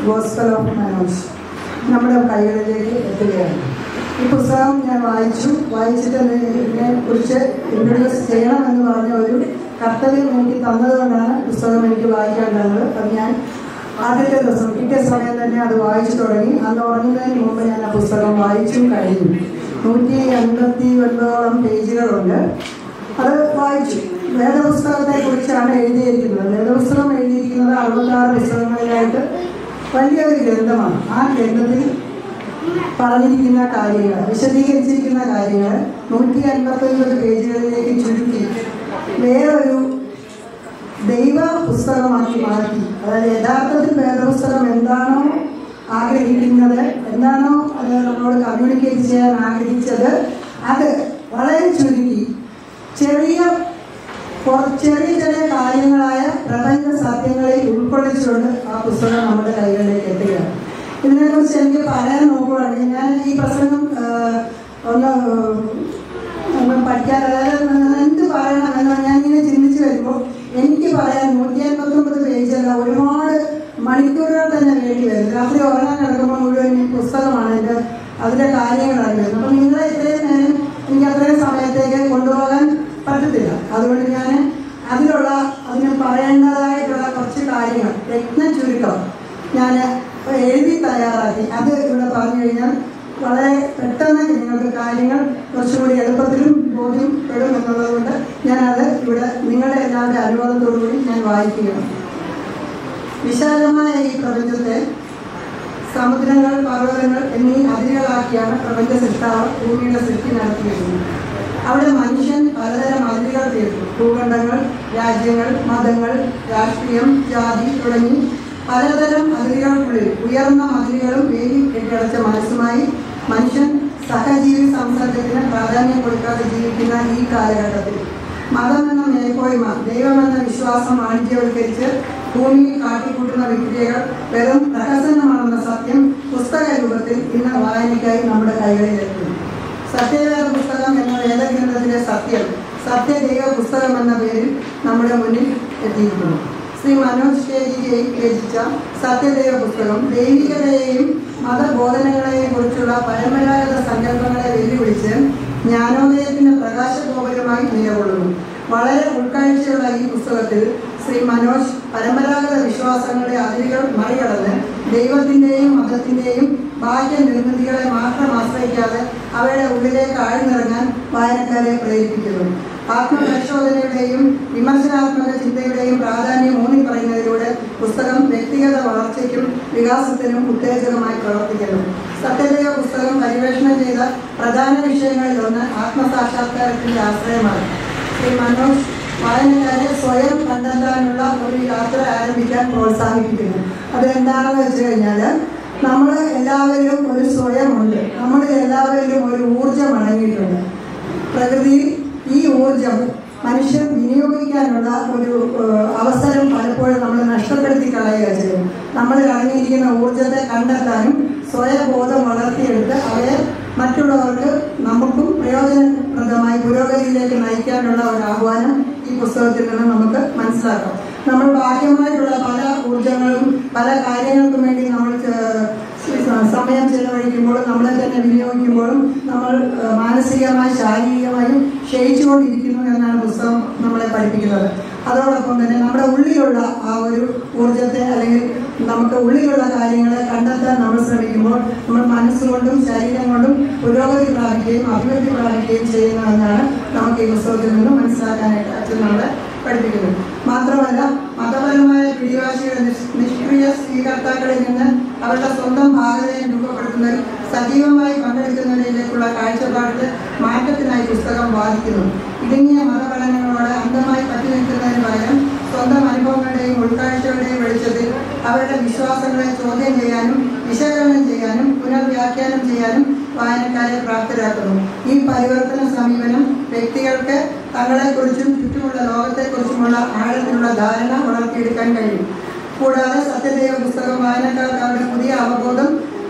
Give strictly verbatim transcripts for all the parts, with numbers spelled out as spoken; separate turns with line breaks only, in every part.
Gospel of Manoj നമ്മുടെ കൈകളിലേക്ക് എത്തുകയാണ്. ഈ പുസ്തകം ഞാൻ വായിച്ചു. വായിച്ചിട്ട് ഇതിനെ കുറിച്ച് ഇൻട്രൊഡ്യൂസ് ചെയ്യണമെന്ന് പറഞ്ഞ ഒരു കർത്തവ്യം എനിക്ക് തന്നതുകൊണ്ടാണ് പുസ്തകം എനിക്ക് വായിക്കാൻ തന്നത്. അത് ഞാൻ ആദ്യത്തെ ദിവസം കിട്ടിയ സമയം തന്നെ അത് വായിച്ചു തുടങ്ങി. അന്ന് ഉറങ്ങുന്നതിന് മുമ്പ് ഞാൻ ആ പുസ്തകം വായിച്ചും കഴിഞ്ഞു. നൂറ്റി അൻപത്തി ഒൻപതോളം പേജുകളുണ്ട്. അത് വായിച്ചു. വേദപുസ്തകത്തെ കുറിച്ചാണ് എഴുതിയിരിക്കുന്നത്. വേദപുസ്തകം എഴുതിയിരിക്കുന്നത് അറുപത്താറ് പുസ്തകങ്ങളിലായിട്ട് വലിയൊരു ഗ്രന്ഥമാണ്. ആ ഗ്രന്ഥത്തിൽ പറഞ്ഞിരിക്കുന്ന കാര്യങ്ങൾ, വിശദീകരിച്ചിരിക്കുന്ന കാര്യങ്ങൾ നൂറ്റി അൻപത്തി ഒൻപത് പേജുകളിലേക്ക് ചുരുക്കി വേറൊരു ദൈവ പുസ്തകമാക്കി മാറ്റി. അതായത് യഥാർത്ഥത്തിൽ വേദപുസ്തകം എന്താണോ ആഗ്രഹിക്കുന്നത്, എന്താണോ അത് നമ്മളോട് കമ്മ്യൂണിക്കേറ്റ് ചെയ്യാൻ ആഗ്രഹിച്ചത്, അത് വളരെ ചുരുക്കി ചെറിയ ചെറിയ ചെറിയ കാര്യങ്ങളായ പ്രപഞ്ച സത്യങ്ങളെ ഉൾക്കൊള്ളിച്ചുകൊണ്ട് ആ പുസ്തകം നമ്മുടെ കൈകളിലേക്ക് എത്തുകയാണ്. ഇതിനെക്കുറിച്ച് എനിക്ക് പറയാൻ നോക്കുകയാണെങ്കിൽ ഞാൻ ഈ പ്രസംഗം ഒന്ന് ഒന്ന് പഠിക്കാൻ, അതായത് എന്ത് പറയണമെന്ന് ഞാൻ ഇങ്ങനെ ചിന്തിച്ച് വരുമ്പോൾ എനിക്ക് പറയാൻ നൂറ്റി അൻപത്തൊമ്പത് പേജല്ല, ഒരുപാട് മണിക്കൂറുകൾ തന്നെ വേണ്ടി വരും. രാത്രി ഉറങ്ങാൻ കിടക്കുമ്പോൾ മുഴുവൻ ഈ പുസ്തകമാണ് എൻ്റെ അതിൻ്റെ കാര്യങ്ങളാണ് വരുന്നത്. അപ്പം നിങ്ങളെ ഇത്രയും നേരം എനിക്ക് അത്രയും സമയത്തേക്ക് കൊണ്ടുപോകാൻ പറ്റത്തില്ല. അതുകൊണ്ട് ഞാൻ അതിലുള്ള അതിന് പറയേണ്ടതായിട്ടുള്ള കുറച്ച് കാര്യങ്ങൾ രത്ന ചുരുക്കം ഞാൻ എഴുതി തയ്യാറാക്കി. അത് ഇവിടെ പറഞ്ഞു കഴിഞ്ഞാൽ വളരെ പെട്ടെന്ന് നിങ്ങൾക്ക് കാര്യങ്ങൾ കുറച്ചുകൂടി എളുപ്പത്തിലും ബോധ്യപ്പെടും എന്നുള്ളത് കൊണ്ട് ഞാനത് ഇവിടെ നിങ്ങളുടെ എല്ലാവരുടെ അനുവാദത്തോടുകൂടി ഞാൻ വായിക്കുകയാണ്. വിശാലമായ ഈ പ്രപഞ്ചത്തെ സമുദ്രങ്ങൾ, പർവ്വതങ്ങൾ എന്നീ അതിരുകളാക്കിയാണ് പ്രപഞ്ച സൃഷ്ടാവ് ഭൂമിയുടെ സൃഷ്ടി നടത്തിയിരുന്നത്. അവിടെ മനുഷ്യൻ പലതരം അതിരുകൾ തീർത്തു. ഭൂഖണ്ഡങ്ങൾ, രാജ്യങ്ങൾ, മതങ്ങൾ, രാഷ്ട്രീയം, ജാതി തുടങ്ങി പലതരം അതിരുകൾക്കുള്ളിൽ ഉയർന്ന മതിലുകളും വേലി കെട്ടിയടച്ച മനസ്സുമായി മനുഷ്യൻ സഹജീവി സംസർഗത്തിന് പ്രാധാന്യം കൊടുക്കാതെ ജീവിക്കുന്ന ഈ കാലഘട്ടത്തിൽ മതമെന്ന മേൽക്കോയ്മ, ദൈവമെന്ന വിശ്വാസം വാണിജ്യവൽക്കരിച്ച് ഭൂമിയിൽ കാട്ടിക്കൂട്ടുന്ന വിക്രിയകൾ വെറും പ്രഹസനമാണെന്ന സത്യം പുസ്തക രൂപത്തിൽ ഇന്ന് വായനയ്ക്കായി നമ്മുടെ കൈകളിലെത്തുന്നു. സത്യവേദ പുസ്തകം എന്ന വേദഗ്രന്ഥത്തിലെ സത്യം സത്യദൈവ പുസ്തകം എന്ന പേരിൽ നമ്മുടെ മുന്നിൽ എത്തിയിരിക്കുന്നു. ശ്രീ മനോജ് കെ രചിച്ച സത്യദൈവ പുസ്തകം ദൈവികതയെയും മതബോധനങ്ങളെയും കുറിച്ചുള്ള പരമ്പരാഗത സങ്കല്പങ്ങളെ വെല്ലുവിളിച്ച് ജ്ഞാനോദയത്തിന്റെ പ്രകാശഗോപുരമായി നിലകൊള്ളുന്നു. വളരെ ഉൾക്കാഴ്ചയുള്ള ഈ പുസ്തകത്തിൽ ശ്രീ മനോജ് പരമ്പരാഗത വിശ്വാസങ്ങളുടെ അതിരുകൾ മറികടന്ന് ദൈവത്തിൻ്റെയും മതത്തിൻ്റെയും ബാഹ്യ നിർമ്മിതികളെ മാത്രം ആശ്രയിക്കാതെ അവയുടെ ഉള്ളിലേക്ക് ആഴ്ന്നിറങ്ങാൻ വായനക്കാരെ പ്രേരിപ്പിക്കുന്നു. ആത്മപരിശോധനയുടെയും വിമർശനാത്മക ചിന്തയുടെയും പ്രാധാന്യം ഊന്നി പറയുന്നതിലൂടെ പുസ്തകം വ്യക്തിഗത വളർച്ചയ്ക്കും വികാസത്തിനും ഉത്തേജകമായി പ്രവർത്തിക്കുന്നു. സത്യദൈവ പുസ്തകം പരിവേഷണം ചെയ്ത പ്രധാന വിഷയങ്ങളിലൊന്ന് ആത്മസാക്ഷാത്കാരത്തിന്റെ ആശ്രയമാണ്. ശ്രീ മനോജ് വായനക്കാരെ സ്വയം കണ്ടെത്താനുള്ള ഒരു യാത്ര ആരംഭിക്കാൻ പ്രോത്സാഹിപ്പിക്കുന്നു. അതെന്താണെന്ന് വെച്ച് കഴിഞ്ഞാൽ നമ്മൾ എല്ലാവരിലും ഒരു സ്വയമുണ്ട്. നമ്മളിൽ എല്ലാവരിലും ഒരു ഊർജം അടങ്ങിയിട്ടുണ്ട്. പ്രകൃതിയിൽ ഈ ഊർജം മനുഷ്യൻ വിനിയോഗിക്കാനുള്ള ഒരു അവസരം പലപ്പോഴും നമ്മൾ നഷ്ടപ്പെടുത്തി കളയുക ചെയ്യും. നമ്മളിൽ അടങ്ങിയിരിക്കുന്ന ഊർജത്തെ കണ്ടെത്താനും സ്വയബോധം വളർത്തിയെടുത്ത് അവയെ മറ്റുള്ളവർക്ക് നമുക്കും പ്രയോജനപ്രദമായി പുരോഗതിയിലേക്ക് നയിക്കാനുള്ള ഒരു ആഹ്വാനം ഈ പുസ്തകത്തിൽ നിന്ന് നമുക്ക് മനസ്സിലാക്കാം. നമ്മൾ ബാഹ്യമായിട്ടുള്ള പല ഊർജങ്ങളും പല കാര്യങ്ങൾക്കും വേണ്ടി നമ്മൾ സമയം ചെലവഴിക്കുമ്പോഴും നമ്മളെ തന്നെ വിനിയോഗിക്കുമ്പോഴും നമ്മൾ മാനസികമായും ശാരീരികമായും ക്ഷയിച്ചുകൊണ്ടിരിക്കുന്നു എന്നാണ് പുസ്തകം നമ്മളെ പഠിപ്പിക്കുന്നത്. അതോടൊപ്പം തന്നെ നമ്മുടെ ഉള്ളിലുള്ള ആ ഒരു ഊർജത്തെ അല്ലെങ്കിൽ നമുക്ക് ഉള്ളിലുള്ള കാര്യങ്ങളെ കണ്ടെത്താൻ നമ്മൾ ശ്രമിക്കുമ്പോൾ നമ്മൾ മനസ്സുകൊണ്ടും ശരീരം കൊണ്ടും പുരോഗതി പ്രാപിക്കുകയും അഭിവൃദ്ധി പ്രാപിക്കുകയും ചെയ്യുന്നതെന്നാണ് നമുക്ക് ഈ പുസ്തകത്തിൽ നിന്ന് മനസ്സിലാക്കാനായിട്ട് അച്ഛൻ നമ്മളെ പഠിപ്പിക്കുന്നത്. മാത്രമല്ല മതപരമായ പിടിവാശിയുടെ നിഷ്ക്രിയ സ്വീകർത്താക്കളിൽ നിന്ന് അവരുടെ സ്വന്തം ഭാഗതയെ രൂപപ്പെടുത്തുന്നതിൽ സജീവമായി പങ്കെടുക്കുന്നതിലേക്കുള്ള കാഴ്ചപ്പാടിന്റെ മാറ്റത്തിനായി പുസ്തകം വാദിക്കുന്നു. ഇടുങ്ങിയ മതപഠനങ്ങളോട് അന്ധമായി പറ്റി നിൽക്കുന്നതിന് പകരം സ്വന്തം അനുഭവങ്ങളുടെയും ഉൾക്കാഴ്ചകളുടെയും വെളിച്ചത്തിൽ അവരുടെ വിശ്വാസങ്ങളെ ചോദ്യം ചെയ്യാനും വിശകലനം ചെയ്യാനും പുനർവ്യാഖ്യാനം ചെയ്യാനും വായനക്കാരെ പ്രാപ്തരാക്കുന്നു. ഈ പരിവർത്തന സമീപനം വ്യക്തികൾക്ക് തങ്ങളെക്കുറിച്ചും ചുറ്റുമുള്ള ലോകത്തെക്കുറിച്ചുമുള്ള ആഴത്തിലുള്ള ധാരണ വളർത്തിയെടുക്കാൻ കഴിയും. കൂടാതെ സത്യദൈവ പുസ്തകം വായനക്കാർക്ക് അവരുടെ പുതിയ അവബോധം,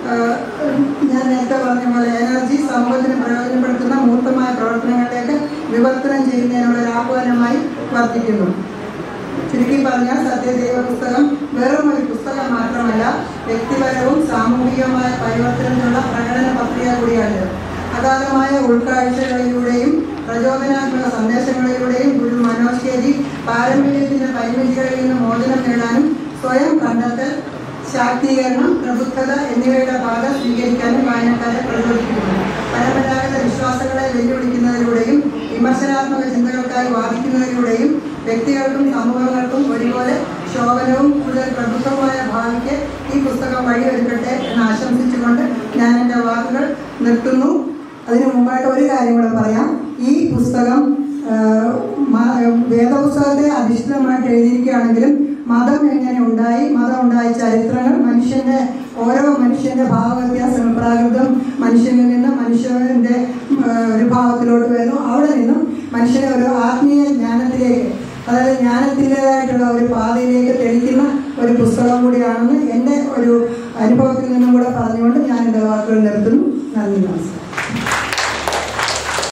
ഞാൻ നേരത്തെ പറഞ്ഞ പോലെ എനർജി സമൂഹത്തിന് പ്രയോജനപ്പെടുത്തുന്ന മൂർത്തമായ പ്രവർത്തനങ്ങളിലേക്ക് വിവർത്തനം ചെയ്യുന്നതിനുള്ള ഒരു ആഹ്വാനമായി വർദ്ധിക്കുന്നു. ചുരുക്കി പറഞ്ഞാൽ സത്യദൈവ പുസ്തകം വെറും ഒരു പുസ്തകം മാത്രമല്ല, വ്യക്തിപരവും സാമൂഹികമായ പരിവർത്തനത്തിനുള്ള പ്രകടന പ്രക്രിയ കൂടിയാണ്. അഗാധമായ ഉൾക്കാഴ്ചകളിലൂടെയും പ്രചോദനാത്മക സന്ദേശങ്ങളിലൂടെയും ഗുരു മനോശ്ശേരി പാരമ്പര്യത്തിന്റെ പരിമിതികളിൽ നിന്ന് മോചനം നേടാനും സ്വയം കണ്ടെത്തൽ, ശാക്തീകരണം, പ്രബുദ്ധത എന്നിവയുടെ പാത സ്വീകരിക്കാനും വായനക്കാരെ പ്രചോദിപ്പിക്കുന്നു. പരമ്പരാഗത വിശ്വാസങ്ങളെ വെല്ലുവിളിക്കുന്നതിലൂടെയും വിമർശനാത്മക ചിന്തകൾക്കായി വാദിക്കുന്നതിലൂടെയും വ്യക്തികൾക്കും സമൂഹങ്ങൾക്കും ഒരുപോലെ ശോഭനവും കൂടുതൽ പ്രബുദ്ധമായ ഭാവിക്ക് ഈ പുസ്തകം വഴിയൊരുക്കട്ടെ എന്ന് ആശംസിച്ചുകൊണ്ട് ഞാൻ എൻ്റെ വാക്കുകൾ നിർത്തുന്നു. അതിനു മുമ്പായിട്ട് ഒരു കാര്യം കൂടെ പറയാം. ഈ പുസ്തകം വേദപുസ്തകത്തെ അധിഷ്ഠിതമായിട്ട് എഴുതിയിരിക്കുകയാണെങ്കിലും മതം എങ്ങനെ ഉണ്ടായി, മതം ഉണ്ടായ ചരിത്രങ്ങൾ, മനുഷ്യന്റെ ഓരോ മനുഷ്യന്റെ ഭാവവ്യത്യാസങ്ങൾ, പ്രാകൃതം മനുഷ്യനിൽ നിന്ന് മനുഷ്യന്റെ ഒരു ഭാവത്തിലോട്ട് വരുന്നു, അവിടെ നിന്നും മനുഷ്യനെ ഒരു ആത്മീയ ജ്ഞാനത്തിലേക്ക്, അതായത് ജ്ഞാനത്തിൻ്റെതായിട്ടുള്ള ഒരു പാതയിലേക്ക് തെളിക്കുന്ന ഒരു പുസ്തകം കൂടിയാണെന്ന് എൻ്റെ ഒരു അനുഭവത്തിൽ നിന്നും കൂടെ പറഞ്ഞുകൊണ്ട് ഞാൻ എൻ്റെ വാക്കുകൾ നിർത്തുന്നു. നന്ദി, നമസ്കാരം.